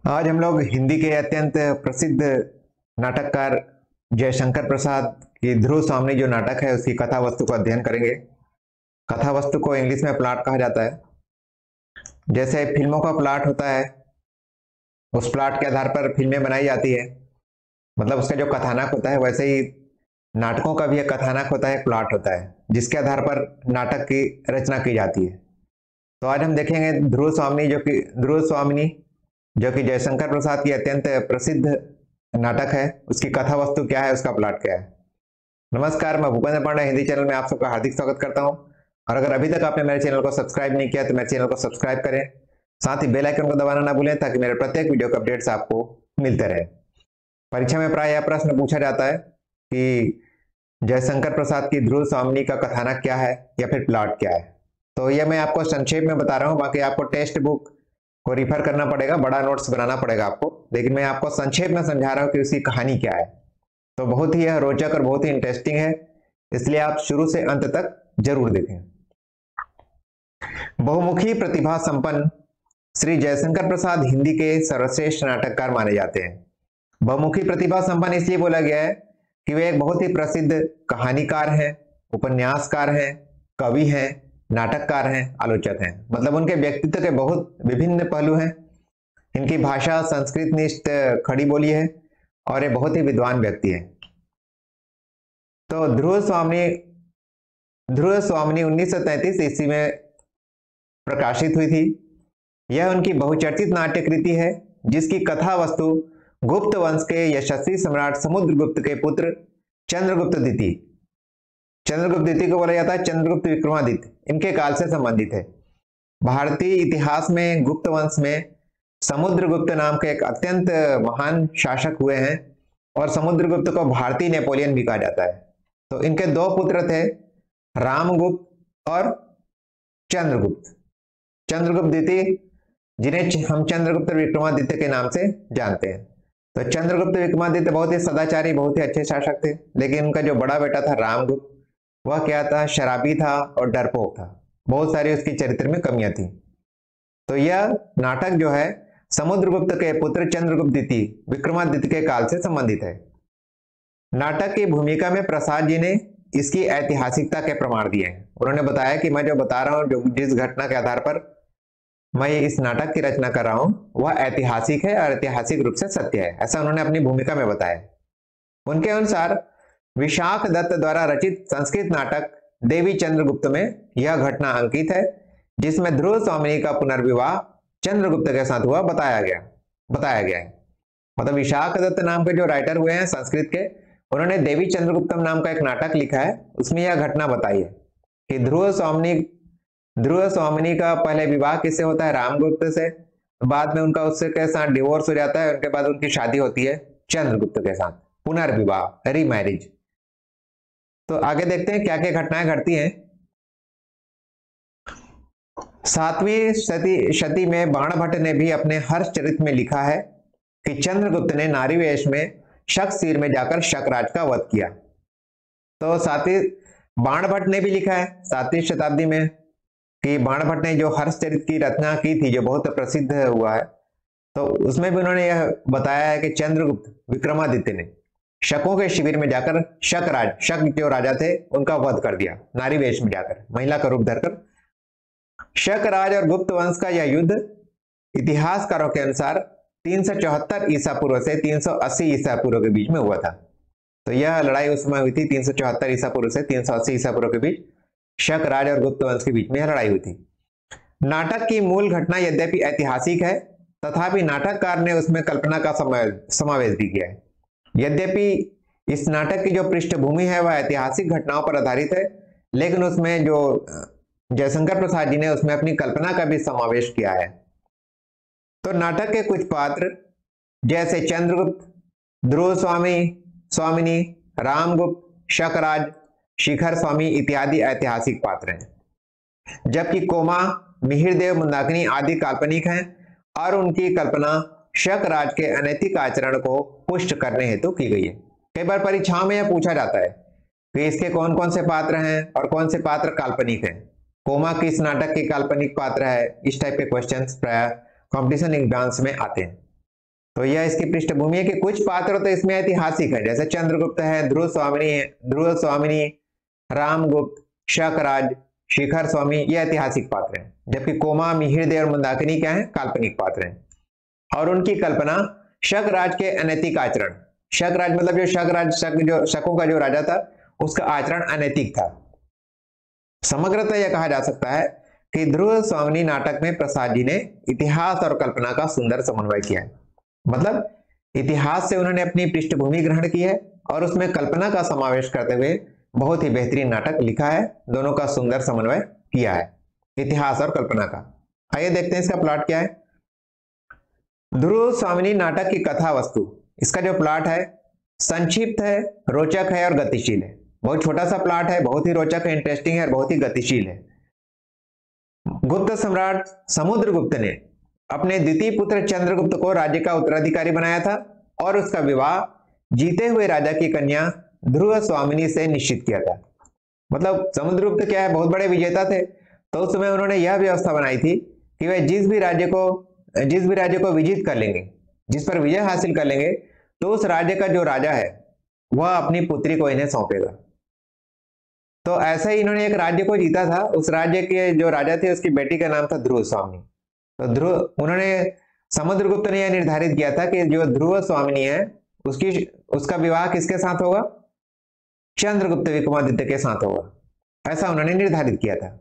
आज हम लोग हिंदी के अत्यंत प्रसिद्ध नाटककार जयशंकर प्रसाद की ध्रुव स्वामी जो नाटक है उसकी कथा वस्तु का अध्ययन करेंगे। कथा वस्तु को इंग्लिश में प्लॉट कहा जाता है। जैसे फिल्मों का प्लॉट होता है, उस प्लॉट के आधार पर फिल्में बनाई जाती है, मतलब उसका जो कथानक होता है, वैसे ही नाटकों का भी एक कथानक होता है, एक प्लॉट होता है जिसके आधार पर नाटक की रचना की जाती है। तो आज हम देखेंगे ध्रुव स्वामिनी जो कि जयशंकर प्रसाद की अत्यंत प्रसिद्ध नाटक है, उसकी कथा वस्तु क्या है, उसका प्लॉट क्या है। नमस्कार, मैं भूपेंद्र पांडे हिंदी चैनल में आप सबका हार्दिक स्वागत करता हूं। और अगर अभी तक आपने मेरे चैनल को सब्सक्राइब नहीं किया तो मेरे चैनल को सब्सक्राइब करें, साथ ही बेल आइकन को दबाना ना भूलें ताकि मेरे प्रत्येक वीडियो के अपडेट्स आपको मिलते रहे। परीक्षा में प्राय यह प्रश्न पूछा जाता है कि जयशंकर प्रसाद की ध्रुव स्वामिनी का कथानक क्या है या फिर प्लॉट क्या है। तो यह मैं आपको संक्षेप में बता रहा हूँ, बाकी आपको टेक्स्ट बुक को रिफर करना पड़ेगा, बड़ा नोट्स बनाना पड़ेगा आपको, लेकिन मैं आपको संक्षेप में समझा रहा हूँ कि उसकी कहानी क्या है। तो बहुत ही यह रोचक और बहुत ही इंटरेस्टिंग है, इसलिए आप शुरू से अंत तक जरूर देखें। बहुमुखी प्रतिभा संपन्न श्री जयशंकर प्रसाद हिंदी के सर्वश्रेष्ठ नाटककार माने जाते हैं। बहुमुखी प्रतिभा संपन्न इसलिए बोला गया है कि वे एक बहुत ही प्रसिद्ध कहानीकार हैं, उपन्यासकार हैं, कवि हैं, नाटककार हैं, आलोचक हैं। मतलब उनके व्यक्तित्व के बहुत विभिन्न पहलू हैं। इनकी भाषा संस्कृत निष्ठ खड़ी बोली है और ये बहुत ही विद्वान व्यक्ति है। तो ध्रुव स्वामिनी 1933 ईस्वी में प्रकाशित हुई थी। यह उनकी बहुचर्चित नाट्य कृति है जिसकी कथा वस्तु गुप्त वंश के यशस्वी सम्राट समुद्रगुप्त के पुत्र चंद्रगुप्त द्वितीय को बोला जाता है चंद्रगुप्त विक्रमादित्य, इनके काल से संबंधित है। भारतीय इतिहास में गुप्त वंश में समुद्रगुप्त नाम के एक अत्यंत महान शासक हुए हैं और समुद्रगुप्त को भारतीय नेपोलियन भी कहा जाता है। तो इनके दो पुत्र थे, रामगुप्त और चंद्रगुप्त द्वितीय, जिन्हें हम चंद्रगुप्त विक्रमादित्य के नाम से जानते हैं। तो चंद्रगुप्त विक्रमादित्य बहुत ही सदाचारी, बहुत ही अच्छे शासक थे, लेकिन उनका जो बड़ा बेटा था रामगुप्त, वह क्या था, शराबी था और डरपोक था। बहुत सारी उसकी चरित्र में कमियां थी। तो यह नाटक जो है समुद्रगुप्त के पुत्र चंद्रगुप्त द्वितीय विक्रमादित्य के काल से संबंधित है। नाटक की भूमिका में प्रसाद जी ने इसकी ऐतिहासिकता के प्रमाण दिए हैं। उन्होंने बताया कि मैं जो बता रहा हूं, जो जिस घटना के आधार पर मैं इस नाटक की रचना कर रहा हूं, वह ऐतिहासिक है और ऐतिहासिक रूप से सत्य है, ऐसा उन्होंने अपनी भूमिका में बताया। उनके अनुसार विशाख दत्त द्वारा रचित संस्कृत नाटक देवी चंद्रगुप्त में यह घटना अंकित है, जिसमें ध्रुव स्वामिनी का पुनर्विवाह चंद्रगुप्त के साथ हुआ बताया गया है। मतलब विशाख दत्त नाम के जो राइटर हुए हैं संस्कृत के, उन्होंने देवी चंद्रगुप्तम नाम का एक नाटक लिखा है, उसमें यह घटना बताई है कि ध्रुव स्वामिनी का पहले विवाह किससे होता है, रामगुप्त से। बाद में उनका उससे के साथ डिवोर्स हो जाता है, उनके बाद उनकी शादी होती है चंद्रगुप्त के साथ, पुनर्विवाह, रीमैरिज। तो आगे देखते हैं क्या क्या घटनाएं घटती हैं। 7वीं शती में बाणभट्ट ने भी अपने हर्षचरित में लिखा है कि चंद्रगुप्त ने नारी वेश में शक में जाकर शकराज का वध किया। तो बाणभट्ट ने भी लिखा है 7वीं शताब्दी में कि बाणभट्ट ने जो हर्षचरित की रचना की थी, जो बहुत प्रसिद्ध हुआ है, तो उसमें भी उन्होंने यह बताया है कि चंद्रगुप्त विक्रमादित्य ने शकों के शिविर में जाकर शक जो राजा थे उनका वध कर दिया, नारी वेश में जाकर, महिला का रूप धरकर। शकराज और गुप्त वंश का यह युद्ध इतिहासकारों के अनुसार 374 ईसा पूर्व से 380 ईसा पूर्व के बीच में हुआ था। तो यह लड़ाई उस समय हुई थी 374 ईसा पूर्व से 380 ईसा पूर्व के बीच, शकराज और गुप्त वंश के बीच में यह लड़ाई हुई थी। नाटक की मूल घटना यद्यपि ऐतिहासिक है, तथापि नाटककार ने उसमें कल्पना का समावेश भी किया है। यद्यपि इस नाटक की जो पृष्ठभूमि है वह ऐतिहासिक घटनाओं पर आधारित है, लेकिन उसमें जो जयशंकर प्रसाद जी ने उसमें अपनी कल्पना का भी समावेश किया है। तो नाटक के कुछ पात्र जैसे चंद्रगुप्त, ध्रुव स्वामिनी, रामगुप्त, शकराज, शिखर स्वामी इत्यादि ऐतिहासिक पात्र हैं, जबकि कोमा, मिहिरदेव, मंदाकिनी आदि काल्पनिक हैं और उनकी कल्पना शकराज के अनैतिक आचरण को पुष्ट करने हेतु की गई है। कई बार परीक्षाओं में यह पूछा जाता है कि इसके कौन कौन से पात्र हैं और कौन से पात्र काल्पनिक हैं, कोमा किस नाटक के काल्पनिक पात्र है, इस टाइप के क्वेश्चंस प्राय कंपटीशन एग्जाम्स में आते हैं। तो यह इसकी पृष्ठभूमि है कि कुछ पात्र तो इसमें ऐतिहासिक है, जैसे चंद्रगुप्त है, ध्रुव स्वामिनी, रामगुप्त, शकराज, शिखर स्वामी, ये ऐतिहासिक पात्र हैं। जबकि कोमा, मिहिरदे और मंदाकिनी क्या है, काल्पनिक पात्र हैं। और उनकी कल्पना शकराज के अनैतिक आचरण, शकराज मतलब जो शकों का जो राजा था उसका आचरण अनैतिक था। समग्रतः यह कहा जा सकता है कि ध्रुव स्वामिनी नाटक में प्रसाद जी ने इतिहास और कल्पना का सुंदर समन्वय किया है। मतलब इतिहास से उन्होंने अपनी पृष्ठभूमि ग्रहण की है और उसमें कल्पना का समावेश करते हुए बहुत ही बेहतरीन नाटक लिखा है। दोनों का सुंदर समन्वय किया है, इतिहास और कल्पना का। आइए देखते हैं इसका प्लॉट क्या है। ध्रुव स्वामिनी नाटक की कथा वस्तु, इसका जो प्लॉट है संक्षिप्त है, रोचक है और गतिशील है। बहुत छोटा सा प्लॉट है, बहुत ही रोचक है, इंटरेस्टिंग है और बहुत ही गतिशील है। गुप्त सम्राट समुद्रगुप्त ने अपने द्वितीय पुत्र चंद्रगुप्त को राज्य का उत्तराधिकारी बनाया था और उसका विवाह जीते हुए राजा की कन्या ध्रुव स्वामिनी से निश्चित किया था। मतलब समुद्रगुप्त क्या है, बहुत बड़े विजेता थे, तो उस समय उन्होंने यह व्यवस्था बनाई थी कि वे जिस भी राज्य को विजित कर लेंगे, जिस पर विजय हासिल कर लेंगे, तो उस राज्य का जो राजा है वह अपनी पुत्री को इन्हें सौंपेगा। तो ऐसा ही इन्होंने एक राज्य को जीता था, उस राज्य के जो राजा थे उसकी बेटी का नाम था ध्रुव स्वामिनी। तो समुद्रगुप्त ने यह निर्धारित किया था कि जो ध्रुव स्वामिनी है उसका विवाह किसके साथ होगा, चंद्रगुप्त विक्रमादित्य के साथ होगा, ऐसा उन्होंने निर्धारित किया था।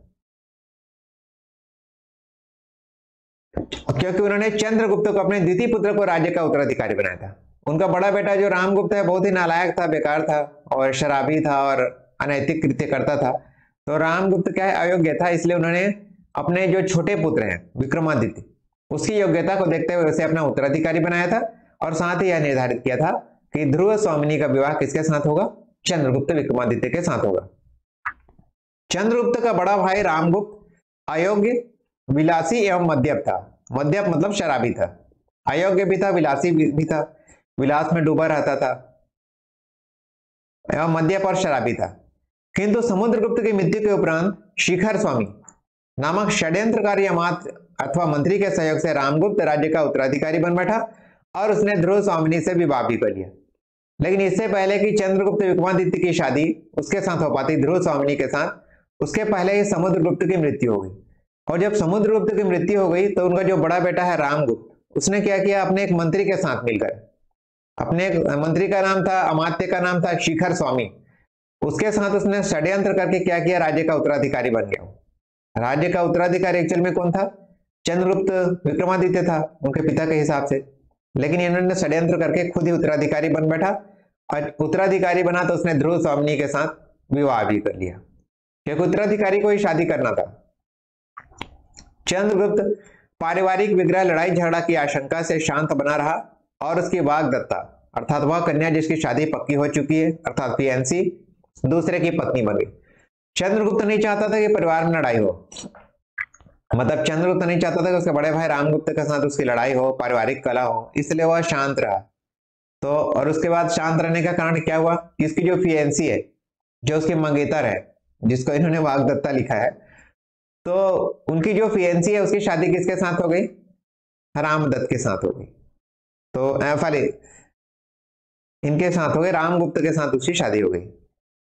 क्योंकि उन्होंने चंद्रगुप्त को अपने द्वितीय पुत्र को राज्य का उत्तराधिकारी बनाया था। उनका बड़ा बेटा जो रामगुप्त है बहुत ही नालायक था, बेकार था और शराबी था और अनैतिक कृत्य करता था। तो रामगुप्त क्या है, अयोग्य था, इसलिए उन्होंने अपने जो छोटे पुत्र हैं विक्रमादित्य, उसकी योग्यता को देखते हुए उसे अपना उत्तराधिकारी बनाया था और साथ ही यह निर्धारित किया था कि ध्रुव स्वामिनी का विवाह किसके साथ होगा, चंद्रगुप्त विक्रमादित्य के साथ होगा। चंद्रगुप्त का बड़ा भाई रामगुप्त अयोग्य, विलासी एवं मद्यप था। मद्यप मतलब शराबी था, अयोग्य भी था, विलासी भी था, विलास में डूबा रहता था एवं मद्यप और शराबी था। किंतु समुद्रगुप्त की मृत्यु के उपरांत शिखर स्वामी नामक षड्यंत्रकारी अमात्य अथवा मंत्री के सहयोग से रामगुप्त राज्य का उत्तराधिकारी बन बैठा और उसने ध्रुव स्वामिनी से विवाह भी कर लिया। लेकिन इससे पहले कि चंद्रगुप्त विक्रमादित्य की शादी उसके साथ हो पाती ध्रुव स्वामिनी के साथ, उसके पहले ही समुद्रगुप्त की मृत्यु हो गई। और जब समुद्रगुप्त की मृत्यु हो गई तो उनका जो बड़ा बेटा है रामगुप्त, उसने क्या किया, अपने एक मंत्री के साथ मिलकर, अपने एक मंत्री का नाम था, अमात्य का नाम था शिखर स्वामी, उसके साथ उसने षड्यंत्र करके क्या किया, राज्य का उत्तराधिकारी बन गया। राज्य का उत्तराधिकारी एक्चुअल में कौन था, चंद्रगुप्त विक्रमादित्य था उनके पिता के हिसाब से, लेकिन इन्होंने षड्यंत्र करके खुद ही उत्तराधिकारी बन बैठा और उत्तराधिकारी बना तो उसने ध्रुव स्वामिनी के साथ विवाह भी कर लिया, क्योंकि उत्तराधिकारी को ही शादी करना था। चंद्रगुप्त पारिवारिक विग्रह, लड़ाई झगड़ा की आशंका से शांत बना रहा और उसकी वाग्दत्ता अर्थात वह कन्या जिसकी शादी पक्की हो चुकी है अर्थात पीएनसी दूसरे की पत्नी बन गई। चंद्रगुप्त नहीं चाहता था कि परिवार में लड़ाई हो, मतलब चंद्रगुप्त नहीं चाहता था कि उसके बड़े भाई रामगुप्त के साथ उसकी लड़ाई हो, पारिवारिक कला हो, इसलिए वह शांत रहा। तो और उसके बाद शांत रहने का कारण क्या हुआ, इसकी जो फिएंसी है, जो उसकी मंगेतर है, जिसको इन्होंने वाग्दत्ता लिखा है, तो उनकी जो फिएंसी है उसकी शादी किसके साथ हो गई, रामदत्त के साथ हो गई। तो फाली इनके साथ हो गई, रामगुप्त के साथ उसकी शादी हो गई।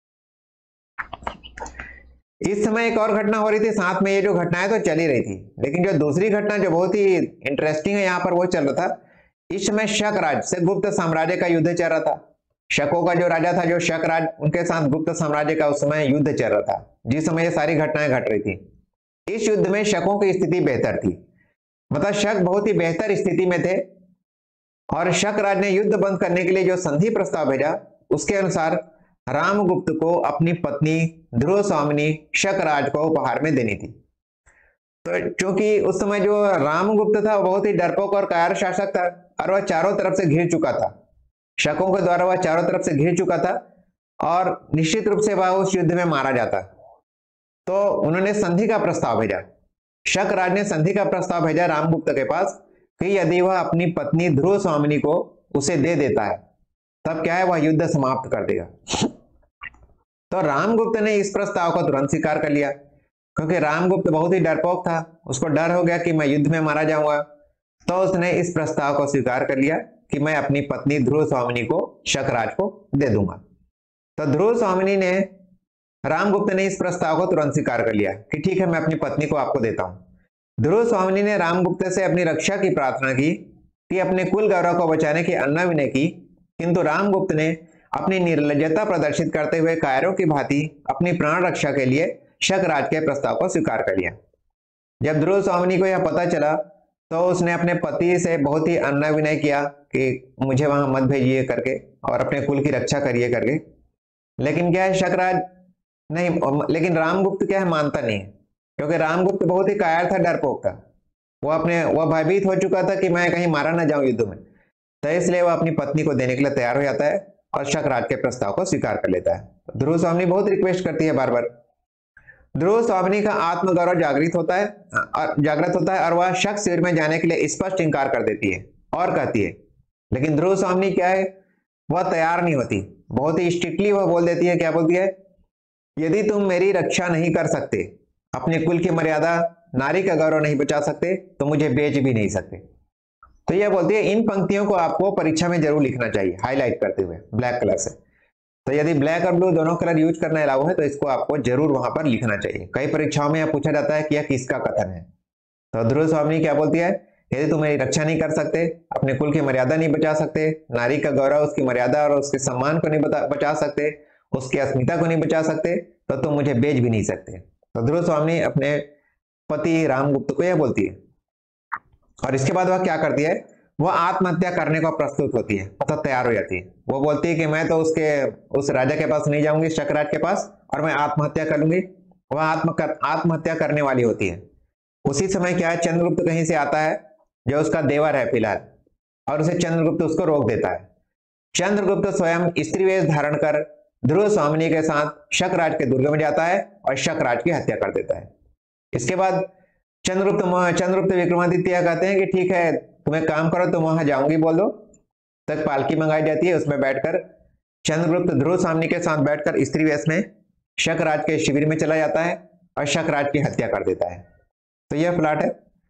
इस समय एक और घटना हो रही थी साथ में, ये जो घटनाएं तो चल ही रही थी, लेकिन जो दूसरी घटना जो बहुत ही इंटरेस्टिंग है यहाँ पर वो चल रहा था। इस समय शक राज से गुप्त साम्राज्य का युद्ध चल रहा था। शकों का जो राजा था, जो शक राज, उनके साथ गुप्त साम्राज्य का उस समय युद्ध चल रहा था, जिस समय ये सारी घटनाएं घट रही थी। इस युद्ध में शकों की स्थिति बेहतर थी, मतलब शक बहुत ही बेहतर स्थिति में थे और शक राज ने युद्ध बंद करने के लिए जो संधि प्रस्ताव भेजा उसके अनुसार रामगुप्त को अपनी पत्नी ध्रुव स्वामिनी शक राज को उपहार में देनी थी। तो क्योंकि उस समय जो रामगुप्त था वो बहुत ही डरपोक और कायर शासक था और वह चारों तरफ से घिर चुका था, शकों के द्वारा वह चारों तरफ से घिर चुका था और निश्चित रूप से वह उस युद्ध में मारा जाता। तो उन्होंने संधि का प्रस्ताव भेजा, शक राज ने संधि का प्रस्ताव भेजा रामगुप्त के पास कि यदि वह अपनी पत्नी ध्रुव स्वामिनी को उसे दे देता है तब क्या है, वह युद्ध समाप्त कर देगा। तो रामगुप्त ने इस प्रस्ताव को तुरंत स्वीकार कर लिया, क्योंकि रामगुप्त बहुत ही डरपोक था, उसको डर हो गया कि मैं युद्ध में मारा जाऊंगा। तो उसने इस प्रस्ताव को स्वीकार कर लिया कि मैं अपनी पत्नी ध्रुव स्वामिनी को शकराज को दे दूंगा। तो ध्रुव स्वामिनी ने, रामगुप्त ने इस प्रस्ताव को तुरंत स्वीकार कर लिया कि ठीक है, मैं अपनी पत्नी को आपको देता हूं। ध्रुव स्वामिनी ने रामगुप्त से अपनी रक्षा की प्रार्थना की कि अपने कुल गौरव को बचाने की अन्ना विनय की, किंतु रामगुप्त ने अपनी निर्लज्जता प्रदर्शित करते हुए कायरों की भांति अपनी प्राण रक्षा के लिए शकराज के प्रस्ताव को स्वीकार कर लिया। जब ध्रुव स्वामिनी को यह पता चला तो उसने अपने पति से बहुत ही अन्ना विनय किया कि मुझे वहां मत भेजिए करके, और अपने कुल की रक्षा करिए करके। लेकिन क्या है, शकराज नहीं, लेकिन रामगुप्त क्या है, मानता नहीं, क्योंकि रामगुप्त बहुत ही कायर था, डरपोक था। वह भयभीत हो चुका था कि मैं कहीं मारा ना जाऊं युद्ध में। तो इसलिए वह अपनी पत्नी को देने के लिए तैयार हो जाता है और शकराज के प्रस्ताव को स्वीकार कर लेता है। ध्रुव स्वामिनी बहुत रिक्वेस्ट करती है बार बार। ध्रुव स्वामिनी का आत्मगौरव जागृत होता है और वह शक शिविर में जाने के लिए स्पष्ट इंकार कर देती है और कहती है, लेकिन ध्रुव स्वामिनी क्या है, वह तैयार नहीं होती। बहुत ही स्ट्रिक्टली वह बोल देती है, क्या बोलती है, यदि तुम मेरी रक्षा नहीं कर सकते, अपने कुल की मर्यादा, नारी का गौरव नहीं बचा सकते, तो मुझे बेच भी नहीं सकते। तो यह बोलती है, इन पंक्तियों को आपको परीक्षा में जरूर लिखना चाहिए, हाईलाइट करते हुए ब्लैक कलर से। तो यदि ब्लैक और ब्लू दोनों कलर यूज करना अलाउ है तो इसको आपको जरूर वहां पर लिखना चाहिए। कई परीक्षाओं में यह पूछा जाता है कि यह किसका कथन है। तो ध्रुव स्वामिनी क्या बोलती है, यदि तुम मेरी रक्षा नहीं कर सकते, अपने कुल की मर्यादा नहीं बचा सकते, नारी का गौरव, उसकी मर्यादा और उसके सम्मान को नहीं बचा सकते, उसकी अस्मिता को नहीं बचा सकते, तो तुम मुझे बेच भी नहीं सकते। तो ध्रुव स्वामिनी अपने पति रामगुप्त को यह बोलती है, और इसके बाद वह क्या करती है, वह आत्महत्या करने को प्रस्तुत होती है, मतलब तैयार हो जाती है। वो बोलती है कि मैं तो उस राजा के पास नहीं जाऊंगी, शकराज के पास, और मैं आत्महत्या कर लूंगी। वह आत्महत्या करने वाली होती है। उसी समय क्या है, चंद्रगुप्त कहीं से आता है, जो उसका देवर है फिलहाल, और उसे चंद्रगुप्त उसको रोक देता है। चंद्रगुप्त स्वयं स्त्री वेश धारण कर ध्रुव स्वामिनी के साथ शकराज के दुर्ग में जाता है और शकराज की हत्या कर देता है। इसके बाद चंद्रगुप्त विक्रमादित्य कहते हैं कि ठीक है, तुम एक काम करो, तुम वहां जाऊंगी बोल दो। तक पालकी मंगाई जाती है, उसमें बैठकर चंद्रगुप्त ध्रुव स्वामिनी के साथ बैठकर स्त्री वेश में शकराज के शिविर में चला जाता है और शकराज की हत्या कर देता है। तो यह प्लाट है।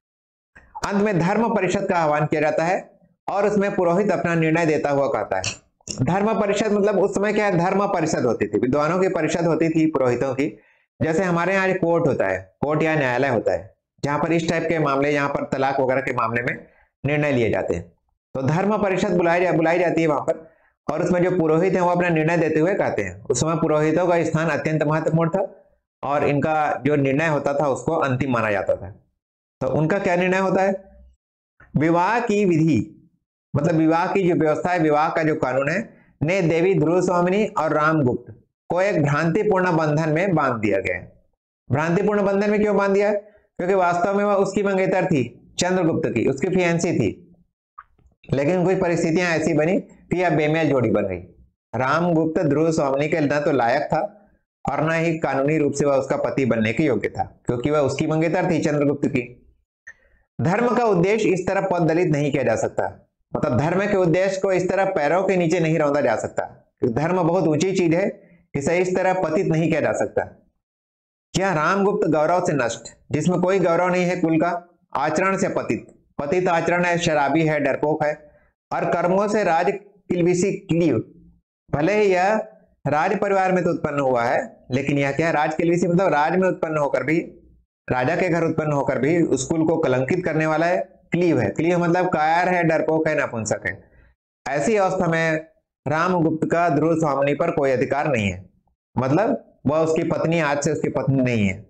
अंत में धर्म परिषद का आह्वान किया जाता है और उसमें पुरोहित अपना निर्णय देता हुआ कहता है। धर्म परिषद मतलब उस समय क्या है, धर्म परिषद होती थी, विद्वानों की परिषद होती थी, पुरोहितों की। जैसे हमारे यहाँ कोर्ट होता है, कोर्ट या न्यायालय होता है, जहां पर इस टाइप के मामले, यहाँ पर तलाक वगैरह के मामले में निर्णय लिए जाते हैं। तो धर्म परिषद बुलाई जाती है वहां पर, और उसमें जो पुरोहित है वो अपना निर्णय देते हुए कहते हैं। उस समय पुरोहितों का स्थान अत्यंत महत्वपूर्ण था और इनका जो निर्णय होता था उसको अंतिम माना जाता था। तो उनका क्या निर्णय होता है, विवाह की विधि, मतलब विवाह की जो व्यवस्था है, विवाह का जो कानून है, ने देवी ध्रुव स्वामिनी और रामगुप्त को एक भ्रांतिपूर्ण बंधन में बांध दिया गया है। भ्रांतिपूर्ण बंधन में क्यों बांध दिया है, क्योंकि वास्तव में वह उसकी मंगेतर थी, चंद्रगुप्त की, उसकी फियांसी थी, लेकिन कुछ परिस्थितियां ऐसी बनी कि यह बेमेल जोड़ी बन गई। रामगुप्त ध्रुव स्वामिनी के न तो लायक था और न ही कानूनी रूप से वह उसका पति बनने के योग्य था, क्योंकि वह उसकी मंगेतर थी, चंद्रगुप्त की। धर्म का उद्देश्य इस तरह पद दलित नहीं किया जा सकता, मतलब धर्म के उद्देश्य को इस तरह पैरों के नीचे नहीं रौंदा जा सकता। धर्म बहुत ऊंची चीज है, इसे इस तरह पतित नहीं किया जा सकता। क्या रामगुप्त गौरव से नष्ट, जिसमें कोई गौरव नहीं है कुल का, आचरण से पतित आचरण है, शराबी है, डरपोक है, और कर्मों से राज किलबिसी क्लीव। भले ही यह राज परिवार में तो उत्पन्न हुआ है, लेकिन यह क्या है, राज किलबिसी मतलब राज में उत्पन्न होकर भी, राजा के घर उत्पन्न होकर भी उस कुल को कलंकित करने वाला है। क्लीव है, क्लीव मतलब कायर है, डरपोक है, नपुंसक है। ऐसी अवस्था में रामगुप्त का ध्रुव स्वामिनी पर कोई अधिकार नहीं है, मतलब वह उसकी पत्नी आज से उसकी पत्नी नहीं है।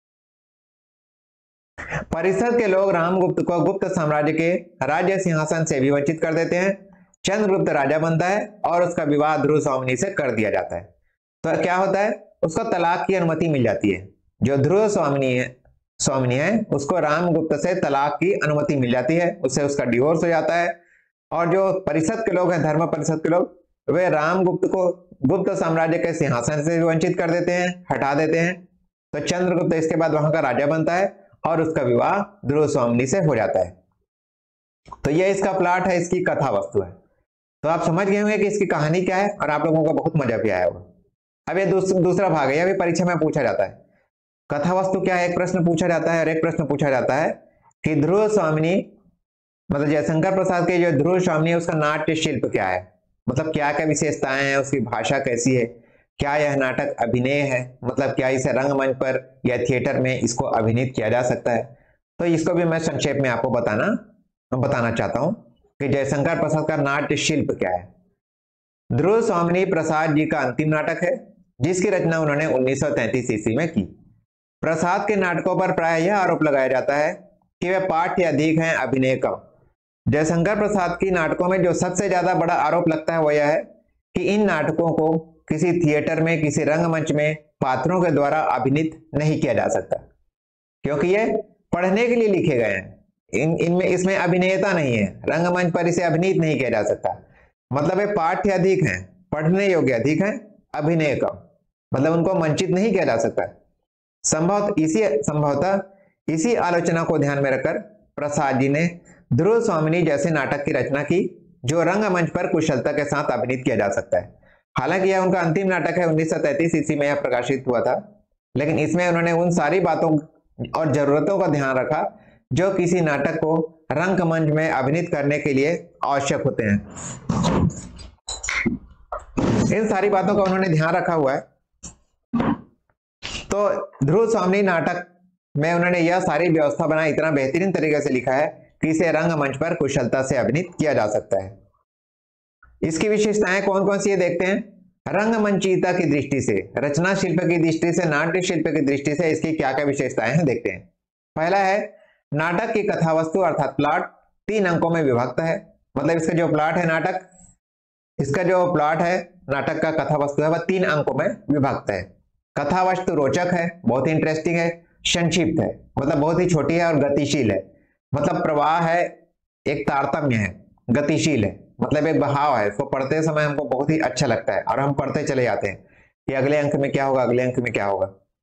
परिषद के लोग रामगुप्त को गुप्त साम्राज्य के राज्य सिंहासन से भी वंचित कर देते हैं। चंद्रगुप्त राजा बनता है और उसका विवाह ध्रुव स्वामिनी से कर दिया जाता है। तो क्या होता है, उसको तलाक की अनुमति मिल जाती है। जो ध्रुव स्वामिनी है उसको रामगुप्त से तलाक की अनुमति मिल जाती है, उससे उसका डिवोर्स हो जाता है। और जो परिषद के लोग हैं, धर्म परिषद के लोग, वे रामगुप्त को गुप्त साम्राज्य के सिंहासन से वंचित कर देते हैं, हटा देते हैं। तो चंद्रगुप्त इसके बाद वहां का राजा बनता है और उसका विवाह ध्रुव स्वामिनी से हो जाता है। तो यह इसका प्लॉट है, इसकी कथा वस्तु है। तो आप समझ गए होंगे कि इसकी कहानी क्या है और आप लोगों को बहुत मजा भी आया होगा। अब ये दूसरा भाग है, यह भी परीक्षा में पूछा जाता है। कथा वस्तु क्या है, एक प्रश्न पूछा जाता है और एक प्रश्न पूछा जाता है कि ध्रुव स्वामिनी मतलब जयशंकर प्रसाद के जो ध्रुव स्वामी है उसका नाट्य शिल्प क्या है, मतलब क्या क्या विशेषताएं हैं, उसकी भाषा कैसी है, क्या यह नाटक अभिनय है, मतलब क्या इसे रंगमंच पर या थिएटर में इसको अभिनीत किया जा सकता है। तो इसको भी मैं संक्षेप में आपको बताना चाहता हूं कि जयशंकर प्रसाद का नाट्य शिल्प क्या है। ध्रुव स्वामी प्रसाद जी का अंतिम नाटक है जिसकी रचना उन्होंने 1933 ईस्वी में की। प्रसाद के नाटकों पर प्राय यह आरोप लगाया जाता है कि वे पाठ्य अधिक हैं, अभिनय कम। जयशंकर प्रसाद की नाटकों में जो सबसे ज्यादा बड़ा आरोप लगता है वो यह है कि इन नाटकों को किसी थिएटर में, किसी रंगमंच में पात्रों के द्वारा अभिनीत नहीं किया जा सकता, क्योंकि ये पढ़ने के लिए लिखे गए हैं। इनमें इसमें अभिनेता नहीं है, रंगमंच पर इसे अभिनीत नहीं किया जा सकता। मतलब ये पाठ्य अधिक हैं, पढ़ने योग्य अधिक हैं, अभिनय कम, मतलब उनको मंचित नहीं किया जा सकता। संभवतः इसी आलोचना को ध्यान में रखकर प्रसाद जी ने ध्रुव स्वामिनी जैसे नाटक की रचना की जो रंगमंच पर कुशलता के साथ अभिनीत किया जा सकता है। हालांकि यह उनका अंतिम नाटक है, 1933 ईस्वी में यह प्रकाशित हुआ था, लेकिन इसमें उन्होंने उन सारी बातों और जरूरतों का ध्यान रखा जो किसी नाटक को रंगमंच में अभिनीत करने के लिए आवश्यक होते हैं। इन सारी बातों का उन्होंने ध्यान रखा हुआ है। तो ध्रुव स्वामी नाटक में उन्होंने यह सारी व्यवस्था बनाई, इतना बेहतरीन तरीके से लिखा है कि इसे रंगमंच पर कुशलता से अभिनीत किया जा सकता है। इसकी विशेषताएं कौन कौन सी है देखते हैं। रंगमंचीयता की दृष्टि से, रचना शिल्प की दृष्टि से, नाट्य शिल्प की दृष्टि से इसकी क्या क्या विशेषताएं हैं देखते हैं। पहला है नाटक की कथा वस्तु अर्थात प्लॉट 3 अंकों में विभक्त है। मतलब इसका जो प्लॉट है नाटक का कथा वस्तु है वह 3 अंकों में विभक्त है। कथा वस्तु रोचक है, बहुत ही इंटरेस्टिंग है, संक्षिप्त है, मतलब बहुत ही छोटी है, और गतिशील है, मतलब प्रवाह है, एक तारतम्य है, गतिशील है, मतलब एक बहाव है। इसको पढ़ते समय हमको बहुत ही अच्छा लगता है और हम पढ़ते चले जाते हैं कि अगले अंक में क्या होगा, अगले अंक में क्या होगा।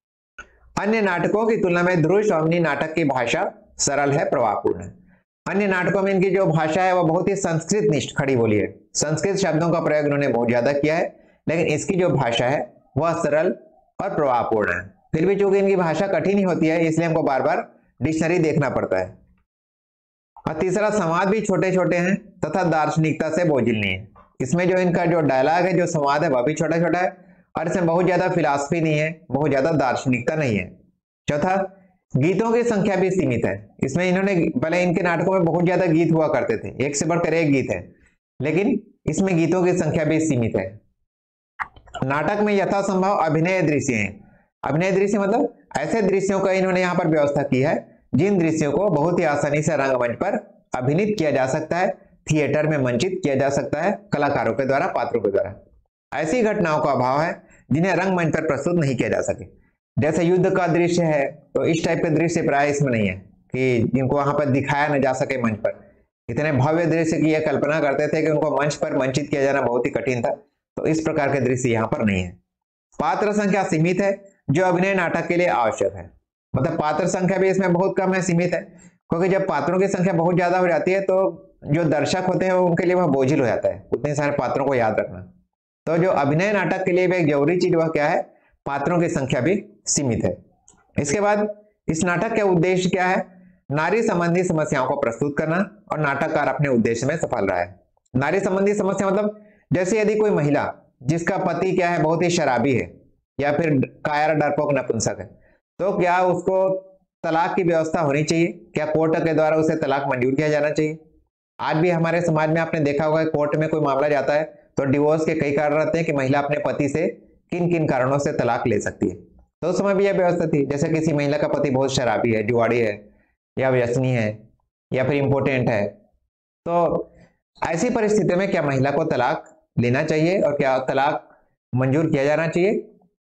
अन्य नाटकों की तुलना में ध्रुव स्वामी नाटक की भाषा सरल है, प्रवाहपूर्ण है। अन्य नाटकों में इनकी जो भाषा है वह बहुत ही संस्कृत निष्ठ खड़ी बोली है, संस्कृत शब्दों का प्रयोग उन्होंने बहुत ज्यादा किया है, लेकिन इसकी जो भाषा है वह सरल और प्रवाहपूर्ण है। फिर भी चूंकि इनकी भाषा कठिन ही होती है इसलिए हमको बार बार डिक्शनरी देखना पड़ता है। और तीसरा, संवाद भी छोटे छोटे हैं तथा दार्शनिकता से बोझिल नहीं है। इसमें जो इनका जो डायलॉग है, जो संवाद है वह भी छोटा छोटा है और इसमें बहुत ज्यादा फिलॉसफी नहीं है, बहुत ज्यादा दार्शनिकता नहीं है। चौथा, गीतों की संख्या भी सीमित है। इसमें इन्होंने, पहले इनके नाटकों में बहुत ज्यादा गीत हुआ करते थे, एक से बढ़कर एक गीत है, लेकिन इसमें गीतों की संख्या भी सीमित है। नाटक में यथासंभव अभिनय दृश्य हैं। अभिनय दृश्य मतलब ऐसे दृश्यों का इन्होंने यहाँ पर व्यवस्था की है जिन दृश्यों को बहुत ही आसानी से रंगमंच पर अभिनीत किया जा सकता है, थिएटर में मंचित किया जा सकता है कलाकारों के द्वारा, पात्रों के द्वारा। ऐसी घटनाओं का अभाव है जिन्हें रंगमंच पर प्रस्तुत नहीं किया जा सके। जैसे युद्ध का दृश्य है तो इस टाइप के दृश्य प्राय इसमें नहीं है कि जिनको वहां पर दिखाया न जा सके मंच पर। इतने भव्य दृश्य की यह कल्पना करते थे कि उनको मंच पर मंचित किया जाना बहुत ही कठिन था, तो इस प्रकार के दृश्य यहाँ पर नहीं है। पात्र संख्या सीमित है जो अभिनय नाटक के लिए आवश्यक है। मतलब पात्र संख्या भी इसमें बहुत कम है, सीमित है, क्योंकि जब पात्रों की संख्या बहुत ज्यादा हो जाती है तो जो दर्शक होते हैं उनके लिए वह बोझिल हो जाता है उतने सारे पात्रों को याद रखना। तो जो अभिनय नाटक के लिए भी एक जरूरी चीज वह क्या है, पात्रों की संख्या भी सीमित है। इसके बाद इस नाटक का उद्देश्य क्या है, नारी संबंधी समस्याओं को प्रस्तुत करना, और नाटककार अपने उद्देश्य में सफल रहा है। नारी संबंधी समस्या मतलब जैसे यदि कोई महिला जिसका पति क्या है, बहुत ही शराबी है या फिर कायर डरपोक नपुंसक है, तो क्या उसको तलाक की व्यवस्था होनी चाहिए, क्या कोर्ट के द्वारा उसे तलाक मंजूर किया जाना चाहिए। आज भी हमारे समाज में आपने देखा होगा कोर्ट में कोई मामला जाता है तो डिवोर्स के कई कारण रहते हैं कि महिला अपने पति से किन किन कारणों से तलाक ले सकती है। तो उस समय भी यह व्यवस्था थी, जैसे किसी महिला का पति बहुत शराबी है, जुआड़ी है, या व्यसनी है, या फिर इम्पोर्टेंट है, तो ऐसी परिस्थिति में क्या महिला को तलाक लेना चाहिए और क्या तलाक मंजूर किया जाना चाहिए।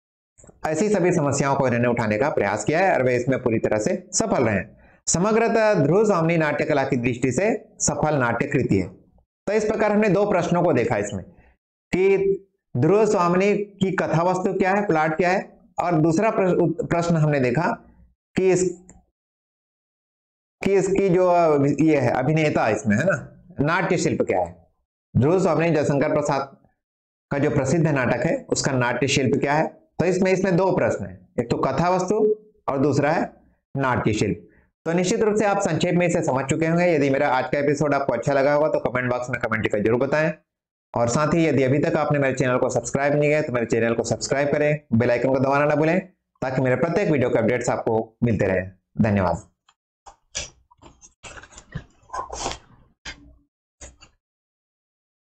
ऐसी सभी समस्याओं को इन्होंने उठाने का प्रयास किया है और वे इसमें पूरी तरह से सफल रहे। समग्रतः ध्रुव स्वामी नाट्य कला की दृष्टि से सफल नाट्य कृति है। तो इस प्रकार हमने 2 प्रश्नों को देखा इसमें कि ध्रुव स्वामी की कथा वस्तु क्या है, प्लॉट क्या है, और दूसरा प्रश्न हमने देखा कि इसकी जो ये है अभिनेता इसमें है ना, नाट्य शिल्प क्या है। ध्रुव स्वामी जयशंकर प्रसाद का जो प्रसिद्ध नाटक है उसका नाट्य शिल्प क्या है। तो इसमें 2 प्रश्न है, एक तो कथा वस्तु और दूसरा है नाट्य शिल्प। तो निश्चित रूप से आप संक्षेप में इसे समझ चुके होंगे। यदि मेरा आज का एपिसोड आपको अच्छा लगा होगा तो कमेंट बॉक्स में कमेंट करके जरूर बताएं, और साथ ही यदि अभी तक आपने मेरे चैनल को सब्सक्राइब नहीं किया तो मेरे चैनल को सब्सक्राइब करें, बेल आइकन को दबाना ना भूलें ताकि मेरे प्रत्येक वीडियो के अपडेट्स आपको मिलते रहें। धन्यवाद।